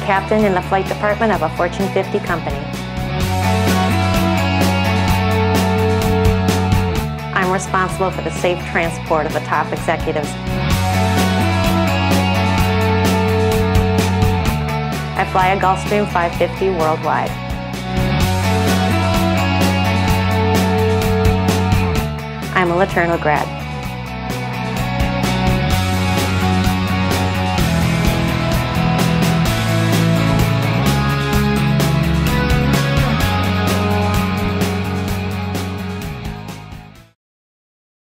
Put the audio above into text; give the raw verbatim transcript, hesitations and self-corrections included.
captain in the flight department of a Fortune fifty company. I'm responsible for the safe transport of the top executives. I fly a Gulfstream five fifty worldwide. I'm a LeTourneau grad.